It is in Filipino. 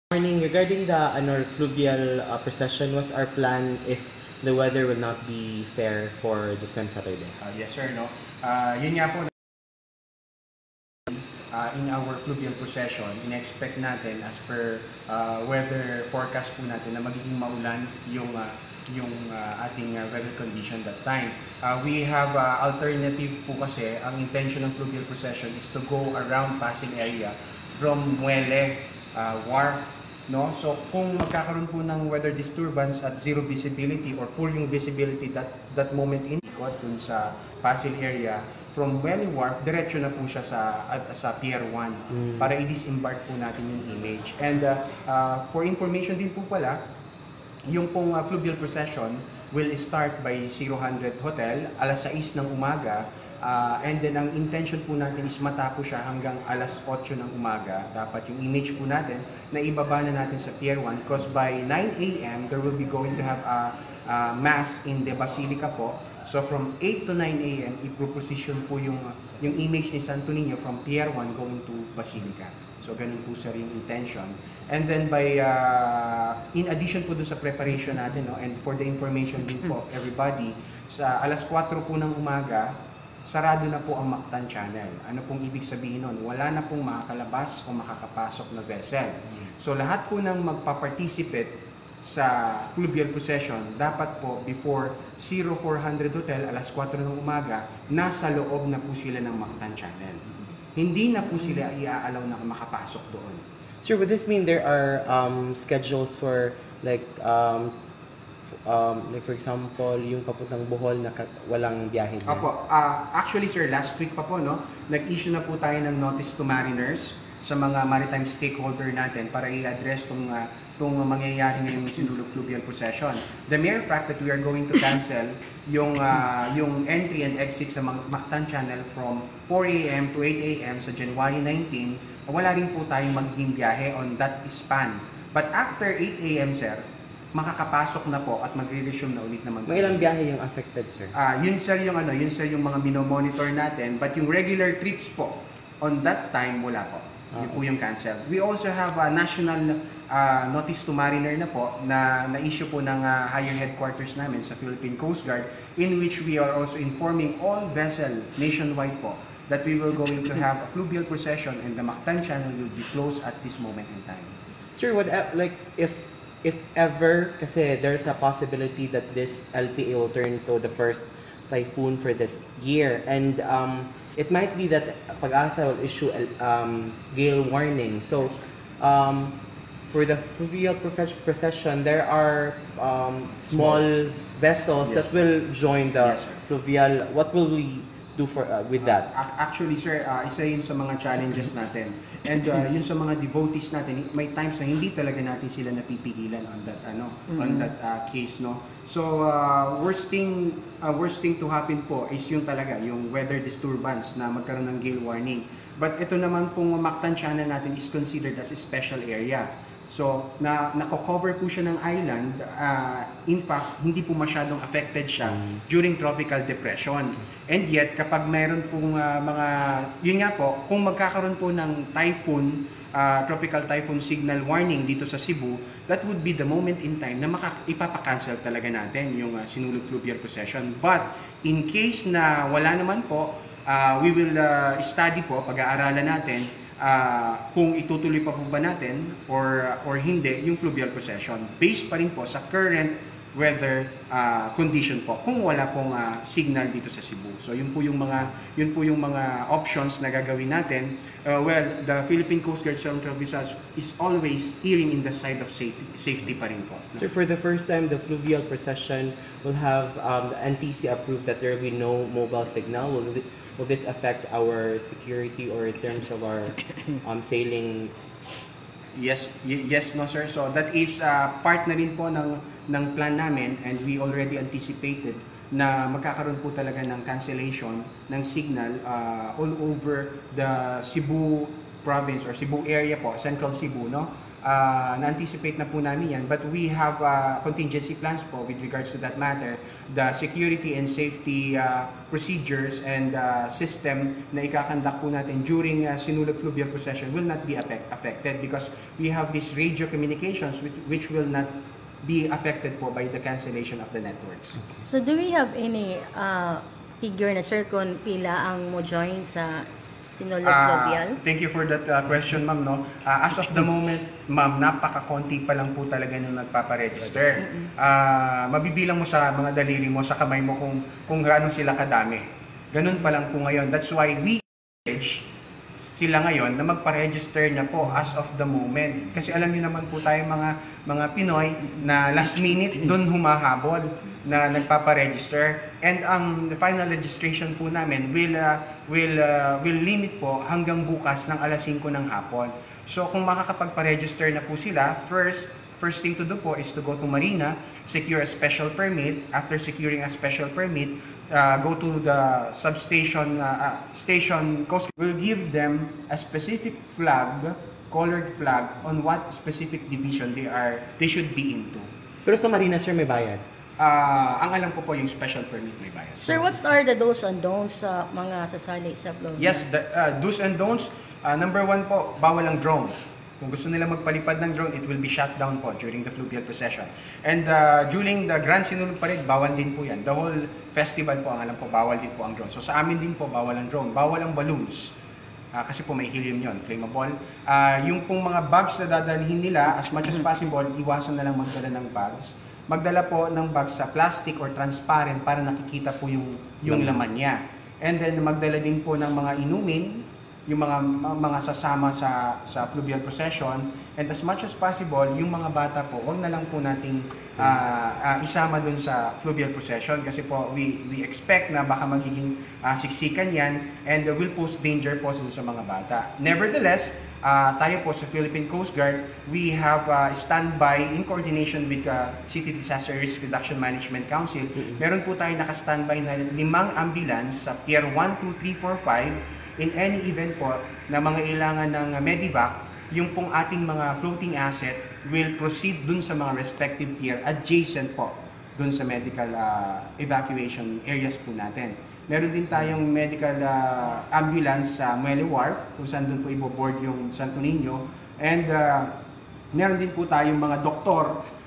Morning. Regarding the fluvial procession, what's our plan if the weather will not be fair for this time Saturday? Yes sir, no? Yun nga po, in our fluvial procession, in-expect natin as per weather forecast po natin na magiging maulan yung ating weather condition that time. We have alternative po kasi, ang intention ng fluvial procession is to go around Pasig area from Muelle, Wharf, no? So kung magkakaroon po ng weather disturbance at zero visibility or poor yung visibility that moment in ikot dun sa Pasig area, from Muelle Wharf, diretso na po siya sa Pier 1 para i-disembark po natin yung image. And for information din po pala, yung pong fluvial procession will start by 000 Hotel, alas 6 ng umaga. And then ang intention po natin is matapos siya hanggang alas 8 ng umaga. Dapat yung image po natin na ibaba na natin sa Pier 1 because by 9 a.m. there will be going to have a mass in the Basilica po. So from 8 to 9 a.m. iproposition po yung image ni Santo Niño from Pier 1 going to Basilica. So ganun po sa ring intention. And then by in addition po dun sa preparation natin, no, and for the information din po of everybody, sa alas 4 po ng umaga sarado na po ang Mactan Channel. Ano pong ibig sabihin nun? Wala na pong makakalabas o makakapasok na vessel. So lahat po ng magpa-participate sa fluvial procession, dapat po before 0400 Hotel, alas 4 ng umaga, nasa loob na po sila ng Mactan Channel. Hindi na po sila i-aalaw na makapasok doon. Sir, would this mean there are schedules for like for example, yung papuntang Bohol na walang biyahe na? Opo. Actually, sir, last week pa po, no, nag-issue na po tayo ng notice to mariners sa mga maritime stakeholder natin para i-address tong mangyayari ngayong Sinulog fluvial procession. The mere fact that we are going to cancel yung entry and exit sa Mactan Channel from 4 a.m. to 8 a.m. sa January 19, wala rin po tayong magiging biyahe on that span. But after 8 a.m., sir, makakapasok na po at magre-resume na ulit naman. May ilang biyahe yung affected, sir? Yun sir yung mga minomonitor natin, but yung regular trips po on that time wala po. Yun po yung cancel. We also have a national notice to mariner na po na issue po ng higher headquarters namin sa Philippine Coastguard, in which we are also informing all vessel nationwide po that we will going to have a fluvial procession and the Mactan Channel will be closed at this moment in time. Sir, what like if ever, kasi there's a possibility that this LPA will turn to the first typhoon for this year, and it might be that Pag-asa will issue gale warning. So for the fluvial procession, there are small vessels that will join the fluvial. What will we do for with that? Actually, sir, isa yun sa mga challenges natin. And yun sa mga devotees natin, may times na hindi talaga natin sila napipigilan on that on that case, no. So worst thing to happen po is yung talaga yung weather disturbance na magkaroon ng gale warning. But ito naman pong Mactan Channel natin is considered as a special area. So, nako-cover po siya ng island. In fact, hindi po masyadong affected siya during tropical depression. And yet, kapag mayroon pong yun nga po, kung magkakaroon po ng typhoon, tropical typhoon signal warning dito sa Cebu, that would be the moment in time na ipapakancel talaga natin yung Sinulog fluvial procession. But, in case na wala naman po, we will study po, pag-aaralan natin, kung itutuloy pa po ba natin or hindi yung fluvial procession based pa rin po sa current weather condition po kung wala pong signal dito sa Cebu. So yun po yung mga options na gagawin natin. Well, the Philippine Coast Guard Central Visayas is always erring in the side of safety pa rin po. So for the first time, the fluvial procession will have the NTC approved that there will be no mobile signal. Will this affect our security or in terms of our sailing? Yes, no sir. So that is part na rin po ng plan namin, and we already anticipated na magkakaroon po talaga ng cancellation ng signal all over the Cebu province or Cebu area po, Central Cebu, no? na-anticipate na po namin yan, but we have contingency plans po with regards to that matter. The security and safety procedures and system na ikakandak po natin during Sinulog fluvial procession will not be affected because we have these radio communications which will not be affected po by the cancellation of the networks. So do we have any figure na sir kung pila ang mo join sa Sinulog fluvial? Thank you for that question, ma'am. No? As of the moment, ma'am, napaka-konti pa lang po talaga nung nagpaparegister. Mabibilang mo sa mga daliri mo, sa kamay mo kung gaano sila kadami. Ganun pa lang po ngayon. That's why we encourage sila ngayon na magpa-register na po as of the moment. Kasi alam niyo naman po tayo mga Pinoy na last minute doon humahabol na nagpapa-register. And the final registration po namin will limit po hanggang bukas ng alas 5 ng hapon. So kung makakapagpa-register na po sila, first thing to do po is to go to Marina, secure a special permit. After securing a special permit, go to the substation station. Coastguard will give them a specific flag, colored flag, on what specific division they should be into. Pero sa Marina, sir, may bayad? Ang alam ko po yung special permit may bayad. Sir, what are the do's and don'ts sa mga sasali sa fluvial? Yes, the do's and don'ts. Number 1 po, bawal ang drone. Kung gusto nila magpalipad ng drone, it will be shut down po during the fluvial procession. And during the Grand Sinulog Parade, bawal din po yan. The whole festival po, ang alam po, bawal din po ang drone. So sa amin din po, bawal ang drone. Bawal ang balloons. Kasi po may helium yon, flammable. Yung pong mga bags na dadalhin nila, as much as possible, iwasan na lang magdala ng bags. Magdala po ng bags sa plastic or transparent para nakikita po yung laman niya. And then magdala din po ng mga inumin, yung mga sasama sa fluvial procession, and as much as possible, yung mga bata po, huwag na lang po nating isama dun sa fluvial procession kasi po we expect na baka magiging siksikan yan and will pose danger po sa mga bata. Nevertheless, tayo po sa Philippine Coast Guard, we have standby in coordination with City Disaster Risk Reduction Management Council. Meron po tayo naka-standby na 5 ambulance sa Pier 1, 2, 3, 4, 5 in any event po na mga ilangan ng medevac. Yung pong ating mga floating asset will proceed dun sa mga respective pier adjacent po dun sa medical evacuation areas po natin. Meron din tayong medical ambulance sa Muelle Wharf kung saan dun po iboboard yung Santo Niño. And meron din po tayong mga doktor